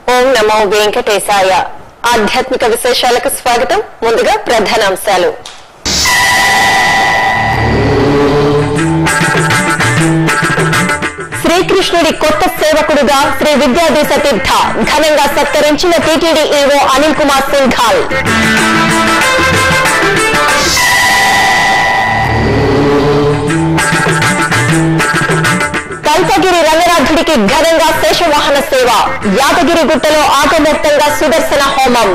ఓం నమో వెంకటేశాయ. ఆధ్యాత్మిక విశేషాలకు స్వాగతం. ముందుగా ప్రధానాంశాలు. శ్రీకృష్ణుడి కొత్త సేవకుడుగా శ్రీ విద్యాదేశ తీర్థ ఘనంగా సత్కరించిన టీటీడీ ఈవో అనిల్ కుమార్ సింఘాల్. కల్పగిరి రంగనాథుడికి ఘనంగా శేషవాహన సేవ. యాదగిరి గుట్టలో ఆగమోక్తంగా సుదర్శన హోమం.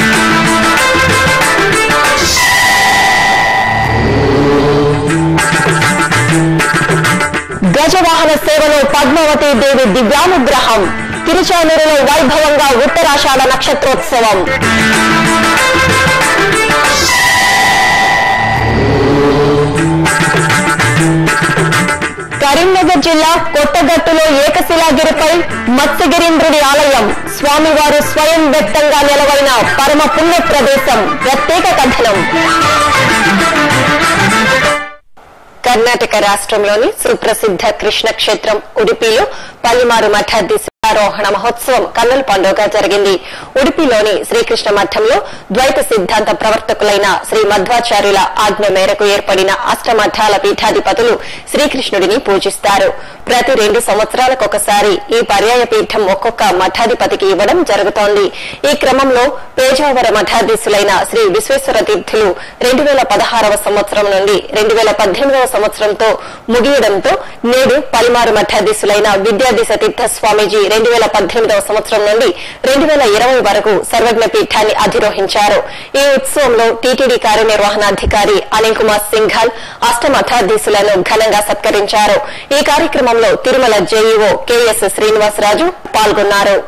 గజవాహన సేవలో పద్మావతి దేవి దివ్యానుగ్రహం. తిరుచానూరులో వైభవంగా ఉత్తరాషాఢ నక్షత్రోత్సవం. కరీంనగర్ జిల్లా కొత్తగట్టులో ఏకశిలాగిరిపై మత్స్యగిరీంద్రుడి ఆలయం. స్వామివారు స్వయం వ్యక్తంగా నిలవైన పరమ పుణ్య ప్రదేశం. ప్రత్యేక కథనం. కర్ణాటక రాష్ట్రంలోని సుప్రసిద్ధ కృష్ణ క్షేత్రం ఉడిపిలో పల్లిమారు మఠాధీశారోహణ మహోత్సవం కన్నుల పండుగ జరిగింది. ఉడిపిలోని శ్రీకృష్ణ మఠంలో ద్వైత సిద్ధాంత ప్రవర్తకులైన శ్రీ మధ్వాచార్యుల ఆజ్ఞ మేరకు ఏర్పడిన అష్టమఠాల పీఠాధిపతులు శ్రీకృష్ణుడిని పూజిస్తారు. ప్రతి 2 సంవత్సరాలకొకసారి ఈ పర్యాయ పీఠం ఒక్కొక్క మఠాధిపతికి ఇవ్వడం జరుగుతోంది. ఈ క్రమంలో పేజావర మఠాధీశులైన శ్రీ విశ్వేశ్వర తీర్థులు 2016వ సంవత్సరం నుండి 2018వ సంవత్సరంతో ముగియడంతో నేడు పల్లిమారు మఠాధీశులైన విద్యాదేశ తీర్థ స్వామీజీ 2018వ సంవత్సరం నుండి 2020 వరకు సర్వజ్ఞ పీఠాన్ని అధిరోహించారు. ఈ ఉత్సవంలో టీటీడీ కార్యనిర్వహణాధికారి అనిల్ కుమార్ సింఘాల్ అష్టమఠాధీశులను ఘనంగా సత్కరించారు. ఈ కార్యక్రమంలో తిరుమల జేఈఓ కెఎస్ శ్రీనివాసరాజు పాల్గొన్నారు.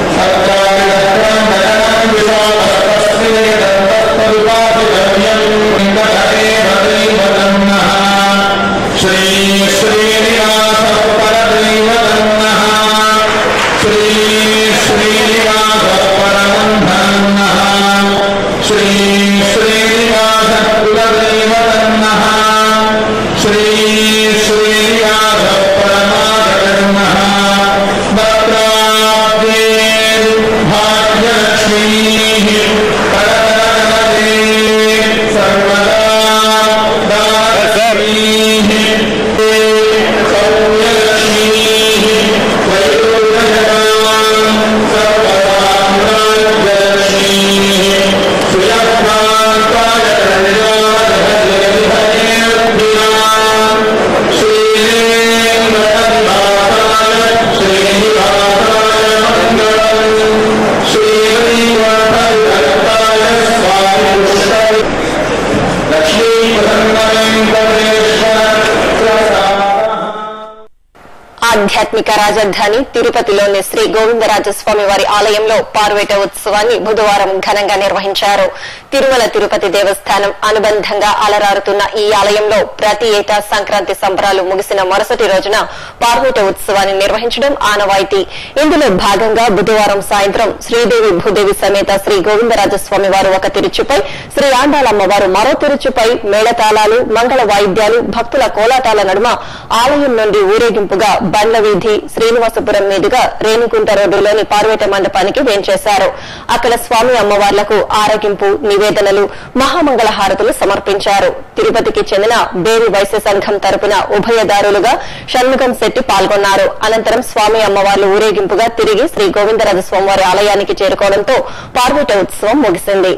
ఆధ్యాత్మిక రాజధాని తిరుపతిలోని శ్రీ గోవిందరాజస్వామి వారి ఆలయంలో పార్వేట ఉత్సవాన్ని బుధవారం ఘనంగా నిర్వహించారు. తిరుమల తిరుపతి దేవస్థానం అనుబంధంగా అలరారుతున్న ఈ ఆలయంలో ప్రతి ఏటా సంక్రాంతి సంబరాలు ముగిసిన మరుసటి రోజున పార్వేట ఉత్సవాన్ని నిర్వహించడం ఆనవాయితీ. ఇందులో భాగంగా బుధవారం సాయంత్రం శ్రీదేవి భూదేవి సమేత శ్రీ గోవిందరాజస్వామి వారు ఒక తిరుచుపై, శ్రీ ఆండాలమ్మవారు మరో తిరుచుపై మేళతాళాలు, మంగళ వాయిద్యాలు, భక్తుల కోలాటాల నడుమ ఆలయం నుండి ఊరేగింపుగా బండ్ల వీధి శ్రీనివాసపురం మీదుగా రేణిగుంట రోడ్డులోని పార్వేట మండపానికి వేంచేశారు. అక్కడ స్వామి అమ్మవార్లకు ఆరగింపు, నివేదనలు, మహామంగళ హారతులు సమర్పించారు. తిరుపతికి చెందిన బేరి వైశ్య సంఘం తరపున ఉభయదారులుగా షణ్ముఖం శెట్టి పాల్గొన్నారు. అనంతరం స్వామి అమ్మవార్లు ఊరేగింపుగా తిరిగి శ్రీ గోవిందరాజస్వామివారి ఆలయానికి చేరుకోవడంతో పార్వేట ఉత్సవం ముగిసింది.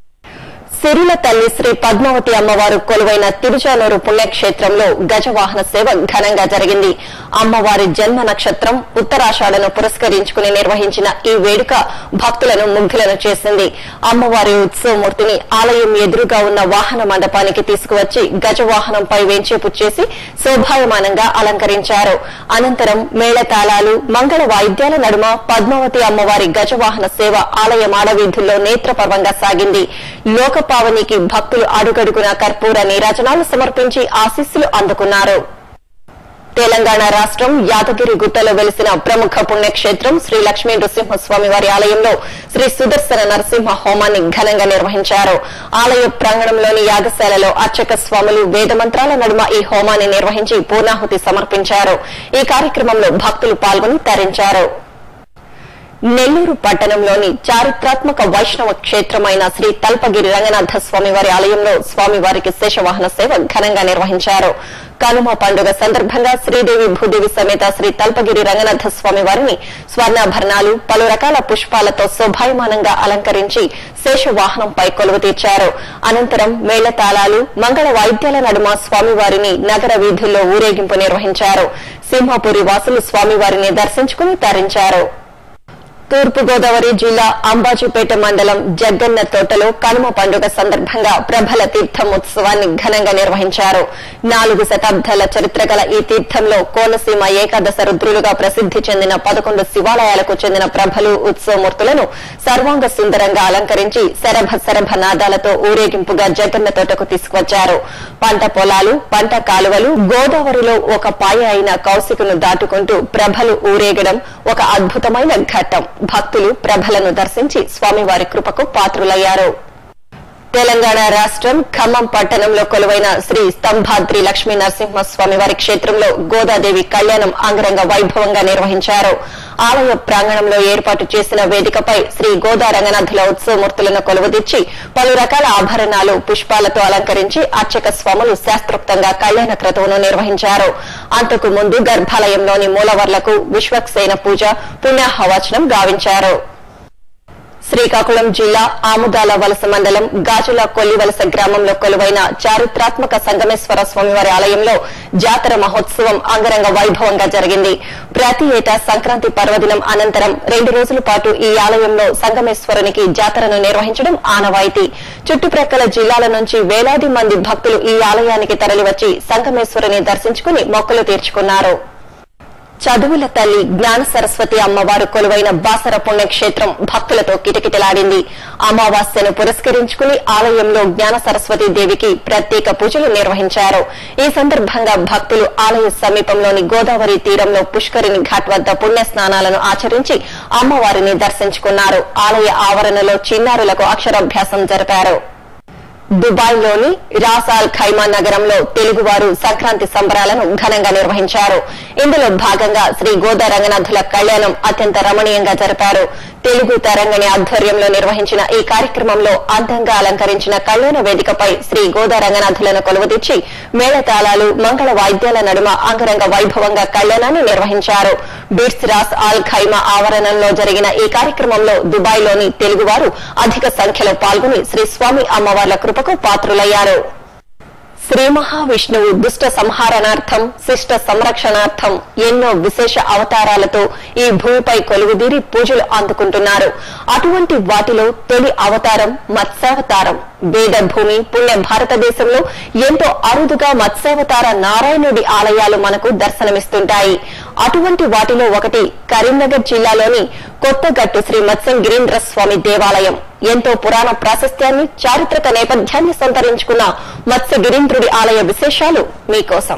సిరిల తల్లి శ్రీ పద్మావతి అమ్మవారు కొలువైన తిరుచానూరు పుణ్యక్షేత్రంలో గజవాహన సేవ ఘనంగా జరిగింది. అమ్మవారి జన్మ నక్షత్రం ఉత్తరాషాఢను పురస్కరించుకుని నిర్వహించిన ఈ వేడుక భక్తులను ముగ్ధులను చేసింది. అమ్మవారి ఉత్సవమూర్తిని ఆలయం ఎదురుగా ఉన్న వాహన మండపానికి తీసుకువచ్చి గజవాహనంపై వేంచేపు చేసి శోభాయమానంగా అలంకరించారు. అనంతరం మేళతాళాలు, మంగళ వాయిద్యాల నడుమ పద్మావతి అమ్మవారి గజవాహన సేవ ఆలయ మాడవీధుల్లో నేత్రపర్వంగా సాగింది. లోకపావనికి భక్తులు అడుగడుగున కర్పూర నీరాజనాలు సమర్పించి ఆశీస్సులు అందుకున్నారు. తెలంగాణ రాష్ట్రం యాదగిరి గుట్టలో వెలిసిన ప్రముఖ పుణ్యక్షేత్రం శ్రీ లక్ష్మీ నృసింహస్వామి వారి ఆలయంలో శ్రీ సుదర్శన నరసింహ హోమాన్ని ఘనంగా నిర్వహించారు. ఆలయ ప్రాంగణంలోని యాగశాలలో అర్చక స్వాములు వేద మంత్రాల నడుమ ఈ హోమాన్ని నిర్వహించి పూర్ణాహుతి సమర్పించారు. ఈ కార్యక్రమంలో భక్తులు పాల్గొని తరించారు. నెల్లూరు పట్టణంలోని చారిత్రాత్మక వైష్ణవ క్షేత్రమైన శ్రీ తల్పగిరి రంగనాథ స్వామివారి ఆలయంలో స్వామివారికి శేషవాహన సేవ ఘనంగా నిర్వహించారు. కనుమ పండుగ సందర్భంగా శ్రీదేవి భూదేవి సమేత శ్రీ తల్పగిరి రంగనాథ స్వామివారిని స్వర్ణాభరణాలు, పలు రకాల పుష్పాలతో శోభాయమానంగా అలంకరించి శేషవాహనంపై కొలువు తీర్చారు. అనంతరం మేళతాళాలు, మంగళ వాయిద్యాల నడుమ స్వామివారిని నగర వీధుల్లో ఊరేగింపు నిర్వహించారు. సింహపురి వాసులు స్వామివారిని దర్శించుకుని తరించారు. తూర్పుగోదావరి జిల్లా అంబాజీపేట మండలం జగ్గన్న తోటలో కనుమ పండుగ సందర్భంగా ప్రభల తీర్థం ఉత్సవాన్ని ఘనంగా నిర్వహించారు. 4 శతాబ్దాల చరిత్ర గల ఈ తీర్థంలో కోనసీమ ఏకాదశ రుద్రులుగా ప్రసిద్ది చెందిన 11 శివాలయాలకు చెందిన ప్రభలు, ఉత్సవమూర్తులను సర్వాంగ సుందరంగా అలంకరించి శరభ నాదాలతో ఊరేగింపుగా జగ్గన్న తోటకు తీసుకువచ్చారు. పంట పొలాలు, పంట కాలువలు, గోదావరిలో ఒక పాయ అయిన కౌశికను దాటుకుంటూ ప్రభలు ఊరేగడం ఒక అద్భుతమైన ఘట్టం. భక్తులు ప్రభలను దర్శించి స్వామివారి కృపకు పాత్రులయ్యారు. తెలంగాణ రాష్ట్రం ఖమ్మం పట్టణంలో కొలువైన శ్రీ స్తంభాద్రి లక్ష్మీ నరసింహస్వామివారి క్షేత్రంలో గోదాదేవి కళ్యాణం అంగరంగ వైభవంగా నిర్వహించారు. ఆలయ ప్రాంగణంలో ఏర్పాటు చేసిన వేదికపై శ్రీ గోదా రంగనాథుల ఉత్సవమూర్తులను కొలువుదీర్చి పలు రకాల ఆభరణాలు, పుష్పాలతో అలంకరించి అర్చక స్వాములు శాస్త్రోక్తంగా కళ్యాణ క్రతువును నిర్వహించారు. అంతకు ముందు గర్భాలయంలోని మూలవర్లకు విశ్వక్సేన పూజ, పుణ్యాహవచనం గావించారు. శ్రీకాకుళం జిల్లా ఆముదాల వలస మండలం గాజుల కొల్లివలస గ్రామంలో కొలువైన చారిత్రాత్మక సంగమేశ్వర స్వామివారి ఆలయంలో జాతర మహోత్సవం అంగరంగ వైభవంగా జరిగింది. ప్రతి ఏటా సంక్రాంతి పర్వదినం అనంతరం 2 రోజుల పాటు ఈ ఆలయంలో సంగమేశ్వరునికి జాతరను నిర్వహించడం ఆనవాయితీ. చుట్టుప్రక్కల జిల్లాల నుంచి వేలాది మంది భక్తులు ఈ ఆలయానికి తరలివచ్చి సంగమేశ్వరుని దర్శించుకుని మొక్కులు తీర్చుకున్నారు. చదువుల తల్లి జ్ఞాన సరస్వతి అమ్మవారు కొలువైన బాసర పుణ్యక్షేత్రం భక్తులతో కిటకిటలాడింది. అమావాస్యను పురస్కరించుకుని ఆలయంలో జ్ఞాన సరస్వతి దేవికి ప్రత్యేక పూజలు నిర్వహించారు. ఈ సందర్భంగా భక్తులు ఆలయ సమీపంలోని గోదావరి తీరంలో పుష్కరిణి ఘాట్ వద్ద పుణ్య స్నానాలను ఆచరించి అమ్మవారిని దర్శించుకున్నారు. ఆలయ ఆవరణలో చిన్నారులకు అక్షరాభ్యాసం జరిపారు. దుబాయ్లోని రాస్ అల్ ఖైమా నగరంలో తెలుగువారు సంక్రాంతి సంబరాలను ఘనంగా నిర్వహించారు. ఇందులో భాగంగా శ్రీ గోదా రంగనాథుల కళ్యాణం అత్యంత రమణీయంగా జరిపారు. తెలుగు తరంగిణి ఆధ్వర్యంలో నిర్వహించిన ఈ కార్యక్రమంలో అందంగా అలంకరించిన కళ్యాణ వేదికపై శ్రీ గోదా రంగనాథులను కొలువుదీర్చి మేళతాళాలు, మంగళ వాయిద్యాల నడుమ అంగరంగ వైభవంగా కళ్యాణాన్ని నిర్వహించారు. బిర్స్ రాస్ అల్ ఖైమా ఆవరణంలో జరిగిన ఈ కార్యక్రమంలో దుబాయ్లోని తెలుగువారు అధిక సంఖ్యలో పాల్గొని శ్రీ స్వామి అమ్మవార్ల కృపకు పాత్రులయ్యారు. శ్రీ మహావిష్ణువు దుష్ట సంహారణార్థం, శిష్ట సంరక్షణార్థం ఎన్నో విశేష అవతారాలతో ఈ భూమిపై కొలువుదీరి పూజలు అందుకుంటున్నారు. అటువంటి వాటిలో తొలి అవతారం మత్స్యావతారం. వేద భూమి పుణ్య భారతదేశంలో ఎంతో అరుదుగా మత్స్యావతార నారాయణుడి ఆలయాలు మనకు దర్శనమిస్తుంటాయి. అటువంటి వాటిలో ఒకటి కరీంనగర్ జిల్లాలోని కొత్తగట్టు శ్రీ మత్స్యం గిరీంద్ర స్వామి దేవాలయం. ఎంతో పురాణ ప్రాశస్త్యాన్ని, చారిత్రక నేపథ్యాన్ని సంతరించుకున్న మత్స్య గిరీంద్రుడి ఆలయ విశేషాలు మీకోసం.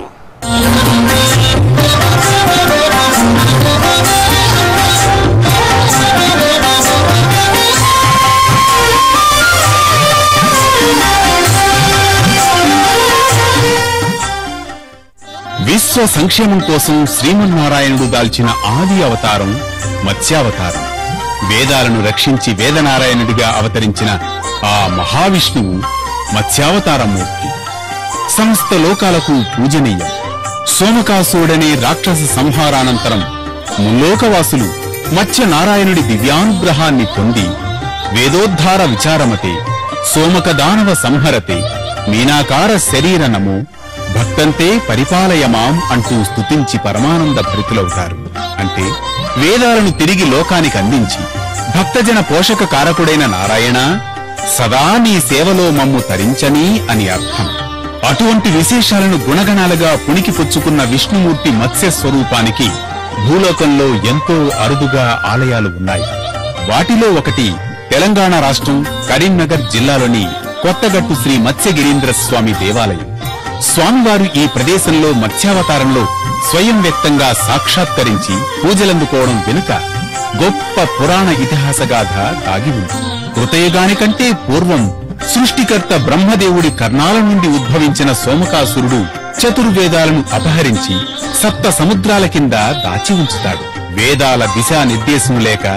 విశ్వ సంక్షేమం కోసం శ్రీమన్నారాయణుడు దాల్చిన ఆది అవతారం మత్స్యావతారం. వేదాలను రక్షించి వేదనారాయణుడిగా అవతరించిన ఆ మహావిష్ణువు మత్స్యావతారమూర్తి. సమస్త లోకాలకు పూజనీయం. సోమకాసుడనే రాక్షస సంహారానంతరం ముల్లోకవాసులు మత్స్యనారాయణుడి దివ్యానుగ్రహాన్ని పొంది వేదోద్ధార విచారమతే, సోమక దానవ సంహరతే, మీనాకార శరీర నమో భక్తంతే పరిపాలయమాం అంటూ స్తుతించి పరమానంద భరితులవుతారు. అంటే వేదాలను తిరిగి లోకానికి అందించి భక్తజన పోషక కారకుడైన నారాయణ సదా నీ సేవలో మమ్ము తరించని అని అర్థం. అటువంటి విశేషాలను గుణగణాలుగా పుణికిపుచ్చుకున్న విష్ణుమూర్తి మత్స్య స్వరూపానికి భూలోకంలో ఎంతో అరుదుగా ఆలయాలు ఉన్నాయి. వాటిలో ఒకటి తెలంగాణ రాష్ట్రం కరీంనగర్ జిల్లాలోని కొత్తగట్టు శ్రీ మత్స్యగిరీంద్ర స్వామి దేవాలయం. స్వామివారు ఈ ప్రదేశంలో మత్స్యావతారంలో స్వయం వ్యక్తంగా సాక్షాత్కరించి పూజలందుకోవడం వెనుక గొప్ప పురాణ ఇతిహాసగాథ దాగి ఉంది. కృతయుగానికంటే పూర్వం సృష్టికర్త బ్రహ్మదేవుడి కర్ణాల నుండి ఉద్భవించిన సోమకాసురుడు చతుర్వేదాలను అపహరించి సప్త సముద్రాల కింద దాచి ఉంచుతాడు. వేదాల దిశానిర్దేశం లేక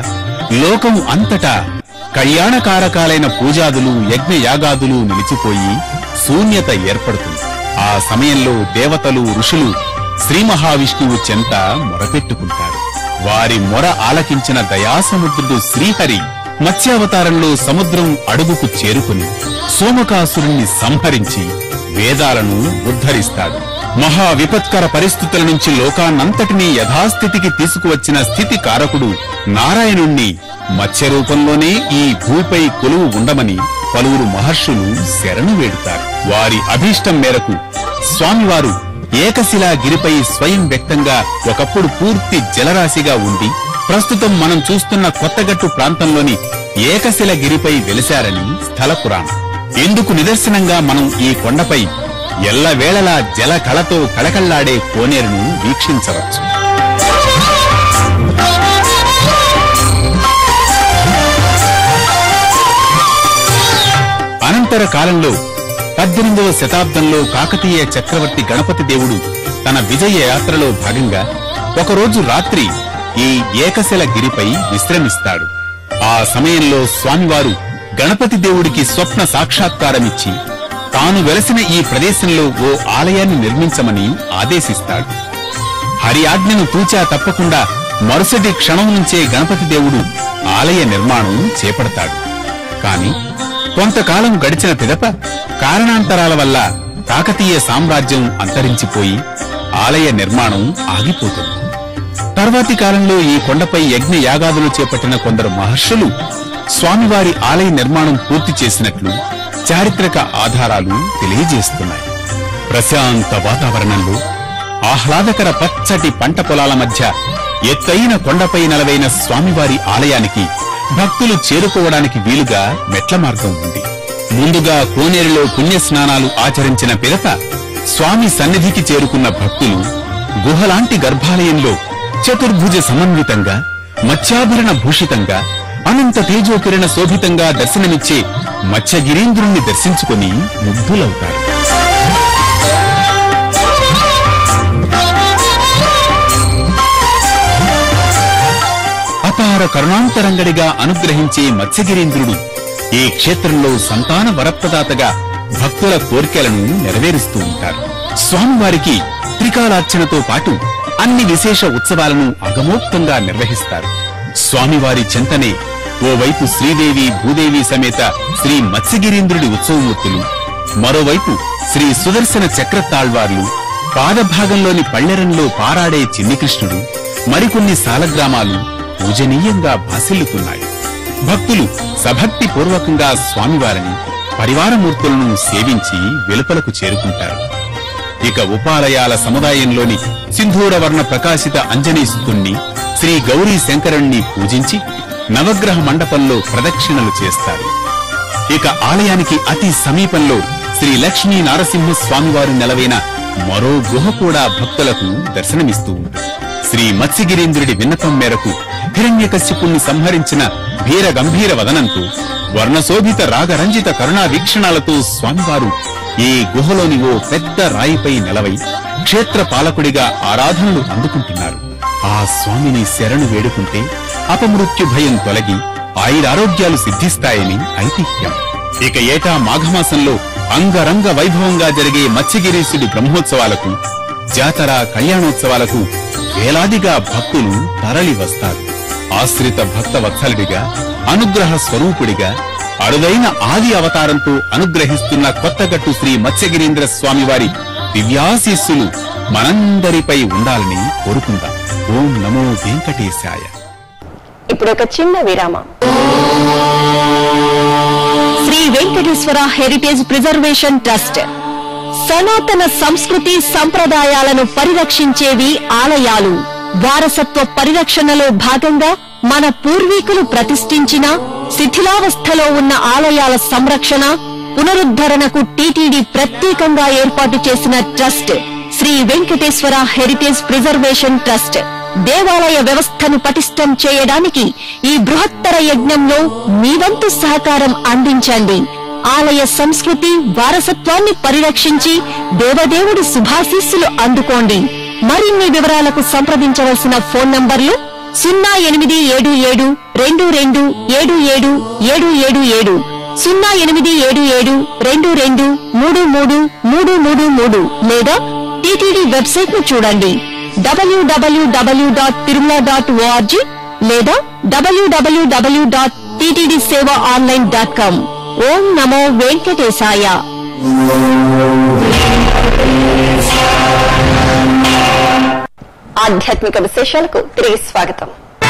లోకం అంతటా కళ్యాణకారకాలైన పూజాదులు యజ్ఞయాగాదులు నిలిచిపోయి శూన్యత ఏర్పడుతుంది. ఆ సమయంలో దేవతలు ఋషులు శ్రీ మహావిష్ణువు చెంత మొరపెట్టుకుంటారు. వారి మొర ఆలకించిన దయాసముద్రుడు శ్రీహరి మత్స్యావతారంలో సముద్రం అడుగుకు చేరుకుని సోమకాసురుణ్ణి సంహరించి వేదాలను ఉద్ధరిస్తాడు. మహా విపత్కర పరిస్థితుల నుంచి లోకాన్నంతటినీ యథాస్థితికి తీసుకువచ్చిన స్థితి కారకుడు నారాయణుణ్ణి మత్స్య రూపంలోనే ఈ భూమిపై కొలువు ఉండమని పలువురు మహర్షులు శరణు వేడుతారు. వారి అభీష్టం మేరకు స్వామివారు ఏకశిలా గిరిపై స్వయం వ్యక్తంగా ఒకప్పుడు పూర్తి జలరాశిగా ఉండి ప్రస్తుతం మనం చూస్తున్న కొత్తగట్టు ప్రాంతంలోని ఏకశిల గిరిపై వెలిశారని స్థల పురాణం. ఇందుకు నిదర్శనంగా మనం ఈ కొండపై ఎల్లవేళలా జల కళతో కళకళ్లాడే కోనేరును వీక్షించవచ్చు. అనంతర కాలంలో 18వ శతాబ్దంలో కాకతీయ చక్రవర్తి గణపతి దేవుడు తన విజయ యాత్రలో భాగంగా ఒకరోజు రాత్రి ఈ ఏకశిల గిరిపై విశ్రమిస్తాడు. ఆ సమయంలో స్వామివారు గణపతి దేవుడికి స్వప్న సాక్షాత్కారమిచ్చి తాను వెలసిన ఈ ప్రదేశంలో ఓ ఆలయాన్ని నిర్మించమని ఆదేశిస్తాడు. హరి ఆజ్ఞను తూచా తప్పకుండా మరుసటి క్షణం నుంచే గణపతి దేవుడు ఆలయ నిర్మాణం చేపడతాడు. కాని కొంతకాలం గడిచిన పిదప కారణాంతరాల వల్ల కాకతీయ సామ్రాజ్యం అంతరించిపోయి ఆలయ నిర్మాణం ఆగిపోతుంది. తర్వాతి కాలంలో ఈ కొండపై యజ్ఞ యాగాదులు చేపట్టిన కొందరు మహర్షులు స్వామివారి ఆలయ నిర్మాణం పూర్తి చేసినట్లు చారిత్రక ఆధారాలు తెలియజేస్తున్నాయి. ప్రశాంత వాతావరణంలో ఆహ్లాదకర పచ్చటి పంట పొలాల మధ్య ఎత్తైన కొండపై నెలవైన స్వామివారి ఆలయానికి భక్తులు చేరుకోవడానికి వీలుగా మెట్ల మార్గం ఉంది. ముందుగా కోనేరులో పుణ్యస్నానాలు ఆచరించిన పిదప స్వామి సన్నిధికి చేరుకున్న భక్తులు గుహలాంటి గర్భాలయంలో చతుర్భుజ సమన్వితంగా మత్స్యాభరణ భూషితంగా అనంత తేజోకిరణ శోభితంగా దర్శనమిచ్చే మత్స్యగిరీంద్రుణ్ణి దర్శించుకుని ముగ్ధులవుతారు. అపార కరుణాంతరంగడిగా అనుగ్రహించే మత్స్యగిరీంద్రుడు ఈ క్షేత్రంలో సంతాన వరప్రదాతగా భక్తుల కోరికలను నెరవేరుస్తూ ఉంటారు. స్వామివారికి త్రికాలార్చనతో పాటు అన్ని విశేష ఉత్సవాలను అగమోక్తంగా నిర్వహిస్తారు. స్వామివారి చెంతనే ఓవైపు శ్రీదేవి భూదేవి సమేత శ్రీ మత్స్యగిరీంద్రుడి ఉత్సవమూర్తులు, మరోవైపు శ్రీ సుదర్శన చక్రతాళ్వార్లు, పాదభాగంలోని పళ్ళెరంలో పారాడే చిన్నికృష్ణుడు, మరికొన్ని సాలగ్రామాలు పూజనీయంగా భాసిల్లుతున్నాయి. భక్తులు సభక్తి పూర్వకంగా స్వామివారిని పరివారమూర్తులను సేవించి వెలుపలకు చేరుకుంటారు. ఇక ఉపాలయాల సముదాయంలోని సింధూరవర్ణ ప్రకాశిత అంజనీసుతుణ్ణి, శ్రీ గౌరీ శంకరుణ్ణి పూజించి నవగ్రహ మండపంలో ప్రదక్షిణలు చేస్తారు. ఇక ఆలయానికి అతి సమీపంలో శ్రీ లక్ష్మీ నారసింహ స్వామివారు నెలవైన మరో గుహ కూడా భక్తులకు దర్శనమిస్తూ ఉంటుంది. శ్రీ మత్స్యగిరీంద్రుడి విన్నపం మేరకు హిరణ్యకశ్యపుణ్ణి సంహరించిన వీర గంభీర వదనంతో వర్ణశోభిత రాగరంజిత కరుణా వీక్షణాలతో స్వామివారు ఈ గుహలోని ఓ పెద్ద రాయిపై నిలవై క్షేత్ర పాలకుడిగా ఆరాధనలు అందుకుంటున్నారు. ఆ స్వామిని శరణు వేడుకుంటే అపమృత్యు భయం తొలగి ఆయురారోగ్యాలు సిద్ధిస్తాయని ఐతిహ్యం. ఇక ఏటా మాఘమాసంలో అంగరంగ వైభవంగా జరిగే మత్స్యగిరీశుడి బ్రహ్మోత్సవాలకు, జాతర కళ్యాణోత్సవాలకు వేలాదిగా భక్తులు తరలి వస్తారు. ఆశ్రిత భక్త వత్సలుడిగా, అనుగ్రహ స్వరూపుడిగా, అరుదైన ఆది అవతారంతో అనుగ్రహిస్తున్న కొత్తగట్టు శ్రీ మత్స్యగిరీంద్ర స్వామివారి దివ్యాశీస్సులు మనందరిపై ఉండాలని కోరుకుందాం. ఓం నమో వెంకటేశాయ. ఇప్పుడు ఒక చిన్న విరామం. Shri Venkateswara heritage preservation trust సనాతన సంస్కృతి సంప్రదాయాలను పరిరక్షించేవి ఆలయాలు. వారసత్వ పరిరక్షణలో భాగంగా మన పూర్వీకులు ప్రతిష్ఠించిన శిథిలావస్థలో ఉన్న ఆలయాల సంరక్షణ, పునరుద్ధరణకు టీటీడీ ప్రత్యేకంగా ఏర్పాటు చేసిన trust Shri Venkateswara heritage preservation trust. దేవాలయ వ్యవస్థను పటిష్టం చేయడానికి ఈ బృహత్తర యజ్ఞంలో మీ వంతు సహకారం అందించండి. ఆలయ సంస్కృతి వారసత్వాన్ని పరిరక్షించి దేవదేవుడి శుభాశీస్సులు అందుకోండి. మరిన్ని వివరాలకు సంప్రదించవలసిన ఫోన్ నంబర్లు 0877227777 0877223333 లేదా టీటీడీ వెబ్సైట్ ను చూడండి www.tirumala.org లేదా www.ttdsevaonline.com. ఓం నమో వెంకటేశాయ. ఆధ్యాత్మిక విశేషాలకు తిరిగి స్వాగతం.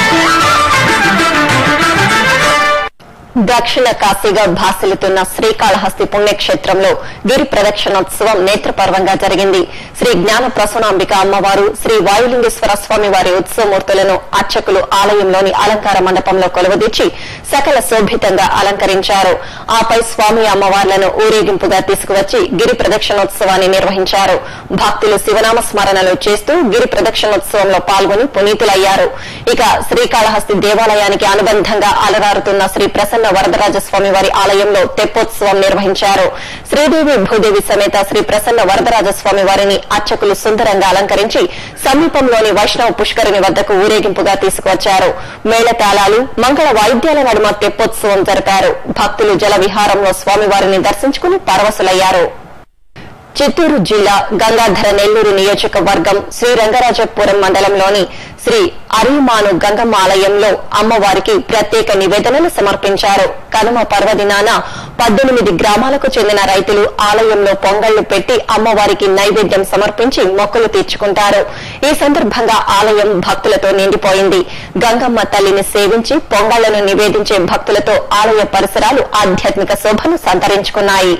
దక్షిణ కాశీగా భాసిల్లుతున్న శ్రీకాళహస్తి పుణ్యక్షేత్రంలో గిరి ప్రదక్షిణోత్సవం నేత్రపర్వంగా జరిగింది. శ్రీ జ్ఞాన ప్రసూనాంబిక అమ్మవారు, శ్రీ వాయులింగేశ్వర స్వామి వారి ఉత్సవమూర్తులను అర్చకులు ఆలయంలోని అలంకార మండపంలో కొలువుదీర్చి సకల శోభితంగా అలంకరించారు. ఆపై స్వామి అమ్మవార్లను ఊరేగింపుగా తీసుకువచ్చి గిరి ప్రదక్షిణోత్సవాన్ని నిర్వహించారు. భక్తులు శివనామ స్మరణలు చేస్తూ గిరి ప్రదక్షిణోత్సవంలో పాల్గొని పునీతులయ్యారు. ఇక శ్రీకాళహస్తి దేవాలయానికి అనుబంధంగా అలరారుతున్న శ్రీ ప్రసన్న వరదరాజస్వామి వారి ఆలయంలో తెప్పోత్సవం నిర్వహించారు. శ్రీదేవి భూదేవి సమేత శ్రీ ప్రసన్న వరదరాజస్వామి వారిని అర్చకులు సుందరంగా అలంకరించి సమీపంలోని వైష్ణవ పుష్కరిణి వద్దకు ఊరేగింపుగా తీసుకువచ్చారు. మేళతాళాలు, మంగళ వాయిద్యాల నడుమ తెప్పోత్సవం జరిపారు. భక్తులు జల విహారంలో స్వామివారిని దర్శించుకుని పరవశులయ్యారు. చిత్తూరు జిల్లా గంగాధర నెల్లూరు నియోజకవర్గం శ్రీరంగరాజపురం మండలంలోని శ్రీ అరిమాను గంగమ్మ ఆలయంలో అమ్మవారికి ప్రత్యేక నివేదనలు సమర్పించారు. కనుమ పర్వదినాన 18 గ్రామాలకు చెందిన రైతులు ఆలయంలో పొంగళ్లు పెట్టి అమ్మవారికి నైవేద్యం సమర్పించి మొక్కులు తీర్చుకుంటారు. ఈ సందర్భంగా ఆలయం భక్తులతో నిండిపోయింది. గంగమ్మ తల్లిని సేవించి పొంగళ్లను నివేదించే భక్తులతో ఆలయ పరిసరాలు ఆధ్యాత్మిక శోభను సంతరించుకున్నాయి.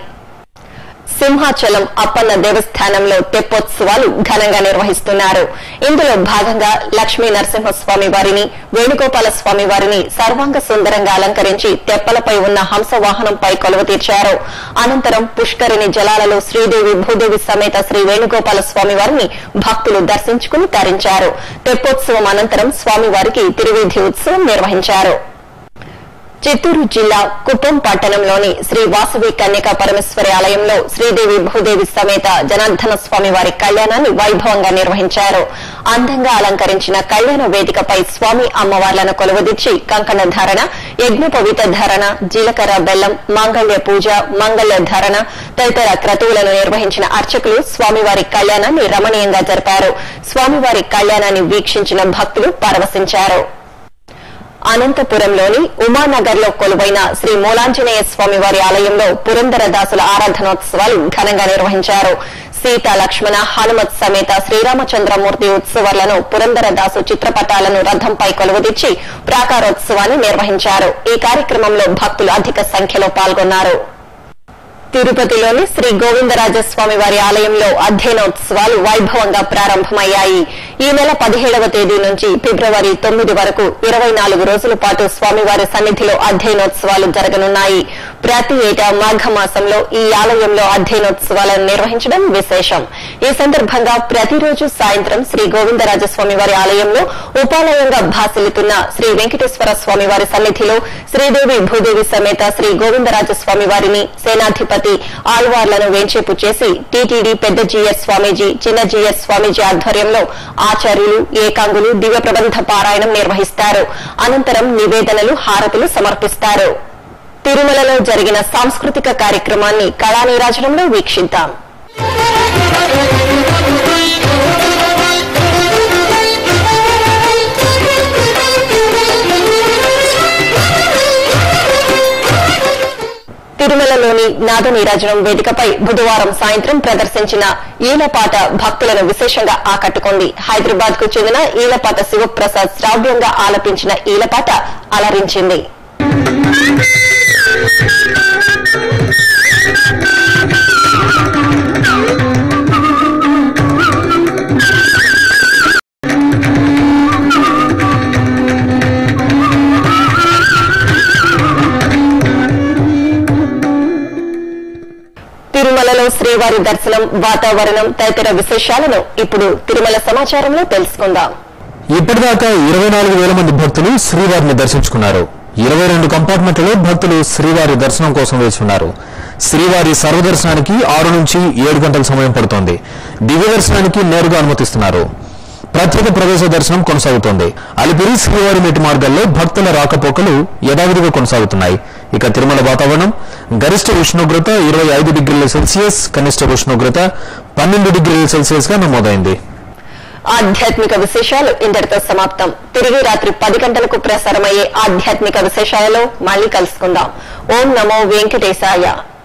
సింహాచలం అప్పన్న దేవస్థానంలో తెప్పోత్సవాలు ఘనంగా నిర్వహిస్తున్నారు. ఇందులో భాగంగా లక్ష్మీ నరసింహస్వామి వారిని, వేణుగోపాల స్వామి వారిని సర్వాంగ సుందరంగా అలంకరించి తెప్పలపై ఉన్న హంస వాహనంపై కొలువు తీర్చారు. అనంతరం పుష్కరిణి జలాలలో శ్రీదేవి భూదేవి సమేత శ్రీ వేణుగోపాల స్వామి వారిని భక్తులు దర్శించుకుని తరించారు. తెప్పోత్సవం అనంతరం స్వామివారికి తిరువీధి ఉత్సవం నిర్వహించారు. చిత్తూరు జిల్లా కుప్పం పట్టణంలోని శ్రీ వాసవి కన్యకా పరమేశ్వరి ఆలయంలో శ్రీదేవి భూదేవి సమేత జనార్దన స్వామి వారి కళ్యాణాన్ని వైభవంగా నిర్వహించారు. అందంగా అలంకరించిన కళ్యాణ వేదికపై స్వామి అమ్మవార్లను కొలువుదీర్చి కంకణ ధారణ, యజ్ఞోపవీత ధారణ, జీలకర్ర బెల్లం, మాంగళ్య పూజ, మంగళ్య ధారణ తదితర క్రతువులను నిర్వహించిన అర్చకులు స్వామివారి కళ్యాణాన్ని రమణీయంగా జరిపారు. స్వామివారి కళ్యాణాన్ని వీక్షించిన భక్తులు పరవశించారు. అనంతపురంలోని ఉమానగర్ లో కొలువైన శ్రీ మూలాంజనేయ స్వామి వారి ఆలయంలో పురందరదాసుల ఆరాధనోత్సవాలు ఘనంగా నిర్వహించారు. సీత, లక్ష్మణ, హనుమత్ సమేత శ్రీరామచంద్రమూర్తి ఉత్సవాలను పురందరదాసు చిత్రపటాలను రథంపై కొలువుదీర్చి ప్రాకారోత్సవాన్ని నిర్వహించారు. ఈ కార్యక్రమంలో భక్తులు అధిక సంఖ్యలో పాల్గొన్నారు. తిరుపతిలోని శ్రీ గోవిందరాజస్వామి వారి ఆలయంలో అధ్యయనోత్సవాలు వైభవంగా ప్రారంభమయ్యాయి. ఈ నెల 17వ తేదీ నుంచి ఫిబ్రవరి 9 వరకు 24 రోజుల పాటు స్వామివారి సన్నిధిలో అధ్యయనోత్సవాలు జరగనున్నాయి. ప్రతి ఏటా మాఘమాసంలో ఈ ఆలయంలో అధ్యయనోత్సవాలను నిర్వహించడం విశేషం. ఈ సందర్భంగా ప్రతిరోజు సాయంత్రం శ్రీ గోవిందరాజస్వామి వారి ఆలయంలో ఉపాలయంగా భాసిల్లుతున్న శ్రీ వెంకటేశ్వర స్వామి వారి సన్నిధిలో శ్రీదేవి భూదేవి సమేత శ్రీ గోవిందరాజస్వామి వారిని సేనాధిపతి ఆళ్వార్లను వేంచేపు చేసి టీటీడీ పెద్ద జీఎస్ స్వామీజీ, చిన్న జీఎస్ స్వామీజీ ఆధ్వర్యంలో ఆచార్యులు, ఏకాంగులు దివ్య ప్రబంధ పారాయణం నిర్వహిస్తారు. అనంతరం నివేదనలు, హారతులు సమర్పిస్తారు. తిరుమలలో జరిగిన సాంస్కృతిక కార్యక్రమాన్ని కళానీరాజనంలో వీక్షిద్దాం. తిరుమలలోని నాదనీరాజనం వేదికపై బుధవారం సాయంత్రం ప్రదర్శించిన ఈలపాట భక్తులను విశేషంగా ఆకట్టుకుంది. హైదరాబాద్ కు చెందిన ఈలపాట శివప్రసాద్ శ్రావ్యంగా ఆలపించిన ఈలపాట అలరించింది. తిరుమలలో శ్రీవారి దర్శనం, వాతావరణం తదితర విశేషాలను ఇప్పుడు తిరుమల సమాచారంలో తెలుసుకుందాం. ఇప్పటిదాకా 24,000 మంది భక్తులు శ్రీవారిని దర్శించుకున్నారు. 22 కంపార్ట్మెంట్లలో భక్తులు శ్రీవారి దర్శనం కోసం వేచి ఉన్నారు. శ్రీవారి సర్వదర్శనానికి 6 నుంచి 7 గంటల సమయం పడుతోంది. దివ్య దర్శనానికి నేరుగా అనుమతిస్తున్నారు. ప్రత్యేక ప్రవేశ దర్శనం కొనసాగుతోంది. అలిపిరి శ్రీవారి మెట్టు మార్గాల్లో భక్తుల రాకపోకలు యథావిధిగా కొనసాగుతున్నాయి. ఇక తిరుమల వాతావరణం గరిష్ట ఉష్ణోగ్రత 25 డిగ్రీల సెల్సియస్, కనిష్ట ఉష్ణోగ్రత 12 డిగ్రీల సెల్సియస్ గా నమోదైంది. ఆధ్యాత్మిక విశేషాలు ఇంతటితో సమాప్తం. తిరిగి రాత్రి 10 గంటలకు ప్రసారమయ్యే ఆధ్యాత్మిక విశేషాలలో మళ్ళీ కలుసుకుందాం. ఓం నమో వెంకటేశాయ.